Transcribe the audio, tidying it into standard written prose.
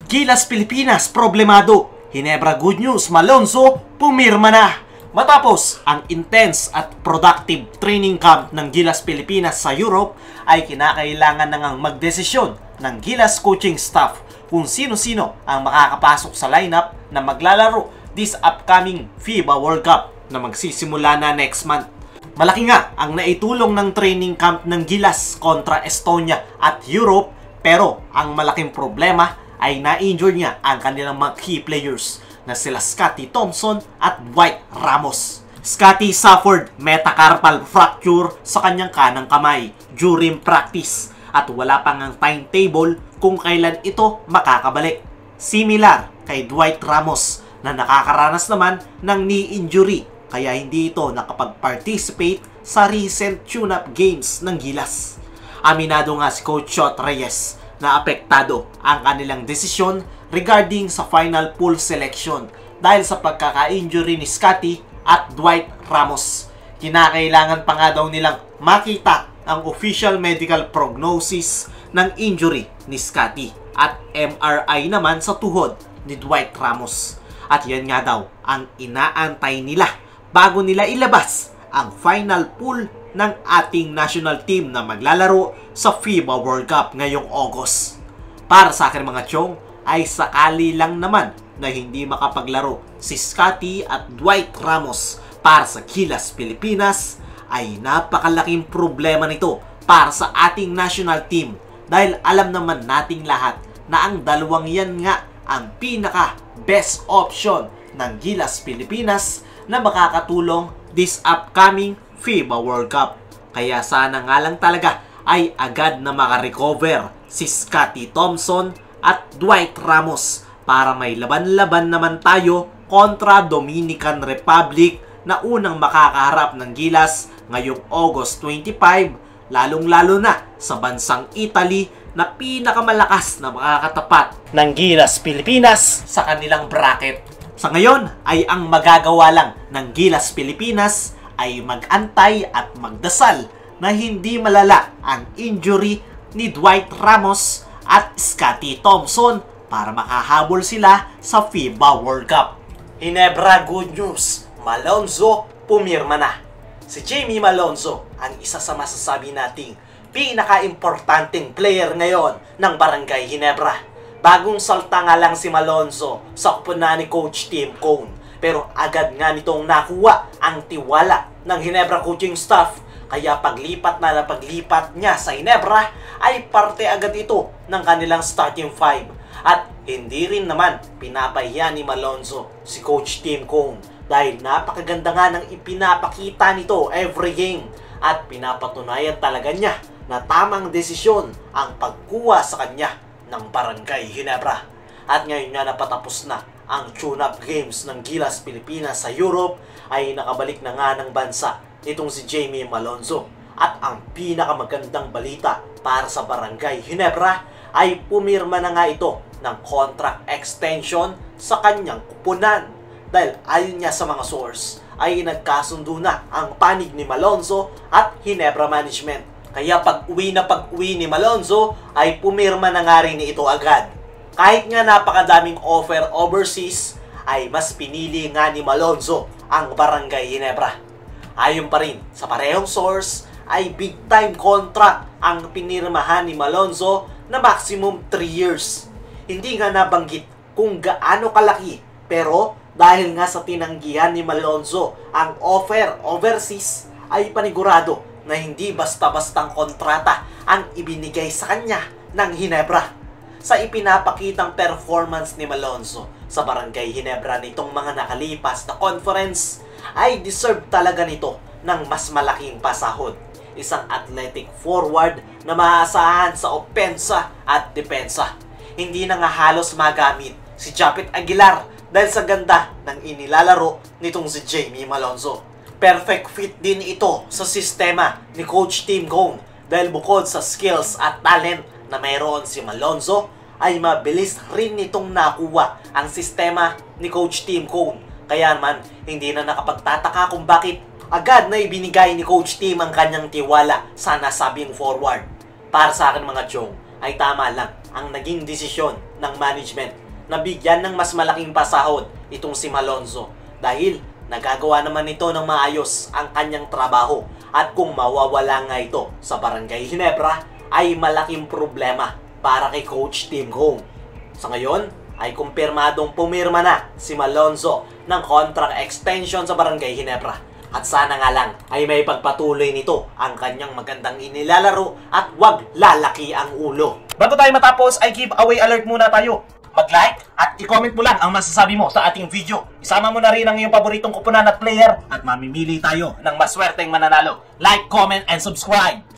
Gilas Pilipinas problemado. Hinebra good news, Malonzo pumirma na. Matapos ang intense at productive training camp ng Gilas Pilipinas sa Europe, ay kinakailangan na ngang magdesisyon ng Gilas coaching staff kung sino-sino ang makakapasok sa lineup na maglalaro this upcoming FIBA World Cup na magsisimula na next month. Malaki nga ang naitulong ng training camp ng Gilas kontra Estonia at Europe, pero ang malaking problema ay na-injure niya ang kanilang mga key players na sila Scottie Thompson at Dwight Ramos. Scottie suffered metacarpal fracture sa kanyang kanang kamay during practice at wala pang ang timetable kung kailan ito makakabalik. Similar kay Dwight Ramos na nakakaranas naman ng knee injury kaya hindi ito nakapag-participate sa recent tune-up games ng Gilas. Aminado nga si Coach Shot Reyes na apektado ang kanilang desisyon regarding sa final pool selection dahil sa pagkaka-injury ni Scottie at Dwight Ramos. Kinakailangan pa nga daw nilang makita ang official medical prognosis ng injury ni Scottie at MRI naman sa tuhod ni Dwight Ramos. At yan nga daw ang inaantay nila bago nila ilabas ang final pool ng ating national team na maglalaro sa FIBA World Cup ngayong August. Para sa akin mga chong, ay sakali lang naman na hindi makapaglaro si Scottie at Dwight Ramos para sa Gilas Pilipinas, ay napakalaking problema nito para sa ating national team dahil alam naman nating lahat na ang dalawang yan nga ang pinaka best option ng Gilas Pilipinas na makakatulong this upcoming FIBA World Cup. Kaya sana nga lang talaga ay agad na makarecover si Scottie Thompson at Dwight Ramos para may laban-laban naman tayo kontra Dominican Republic na unang makakaharap ng Gilas ngayong August 25, lalong-lalo na sa bansang Italy na pinakamalakas na makakatapat ng Gilas Pilipinas sa kanilang bracket. Sa ngayon ay ang magagawa lang ng Gilas Pilipinas ay mag-antay at magdasal na hindi malala ang injury ni Dwight Ramos at Scottie Thompson para makahabol sila sa FIBA World Cup. Hinebra good news, Malonzo pumirma na. Si Jamie Malonzo ang isa sa masasabi nating pinaka-importanting player ngayon ng Barangay Hinebra. Bagong salta nga lang si Malonzo sa kupunan ni Coach Tim Cone, pero agad nga nitong nakuha ang tiwala ng Hinebra coaching staff. Kaya paglipat niya sa Hinebra ay parte agad ito ng kanilang starting five. At hindi rin naman pinapahiya ni Malonzo si Coach Tim Cone dahil napakaganda nga ng ipinapakita nito every game at pinapatunayan talaga niya na tamang desisyon ang pagkuha sa kanya ng Barangay Hinebra. At ngayon nga napatapos na ang tune-up games ng Gilas Pilipinas sa Europe, ay nakabalik na nga ng bansa itong si Jamie Malonzo. At ang pinakamagandang balita para sa Barangay Hinebra ay pumirma na nga ito ng contract extension sa kanyang kupunan. Dahil ayon niya sa mga source ay nagkasundo na ang panig ni Malonzo at Hinebra management. Kaya pag-uwi ni Malonzo ay pumirma na nga rin ito agad. Kahit nga napakadaming offer overseas, ay mas pinili nga ni Malonzo ang Barangay Hinebra. Ayon pa rin sa parehong source, ay big time contract ang pinirmahan ni Malonzo na maximum 3 years. Hindi nga nabanggit kung gaano kalaki, pero dahil nga sa tinanggihan ni Malonzo ang offer overseas, ay panigurado na hindi basta-bastang kontrata ang ibinigay sa kanya ng Hinebra. Sa ipinapakitang performance ni Malonzo sa Barangay Hinebra nitong mga nakalipas na conference, ay deserve talaga nito ng mas malaking pasahod. Isang athletic forward na maaasahan sa opensa at depensa. Hindi na nga halos magamit si Japet Aguilar dahil sa ganda ng inilalaro nitong si Jamie Malonzo. Perfect fit din ito sa sistema ni Coach Tim Cone dahil bukod sa skills at talent na mayroon si Malonzo, ay mabilis rin nitong nakuha ang sistema ni Coach Tim Cone. Kaya naman, hindi na nakapagtataka kung bakit agad na ibinigay ni Coach Tim ang kanyang tiwala sa nasabing forward. Para sa akin mga chong, ay tama lang ang naging desisyon ng management na bigyan ng mas malaking pasahod itong si Malonzo dahil nagagawa naman ito ng maayos ang kanyang trabaho at kung mawawala nga ito sa Barangay Ginebra ay malaking problema para kay Coach Tim Hong. Sa ngayon ay kumpirmadong pumirma na si Malonzo ng contract extension sa Barangay Ginebra. At sana nga lang ay may pagpatuloy nito ang kanyang magandang inilalaro at wag lalaki ang ulo. Bago tayo matapos ay giveaway alert muna tayo. Mag-like at i-comment mo lang ang masasabi mo sa ating video. Isama mo na rin ang iyong paboritong kupunan at player at mamimili tayo ng maswerteng mananalo. Like, comment, and subscribe!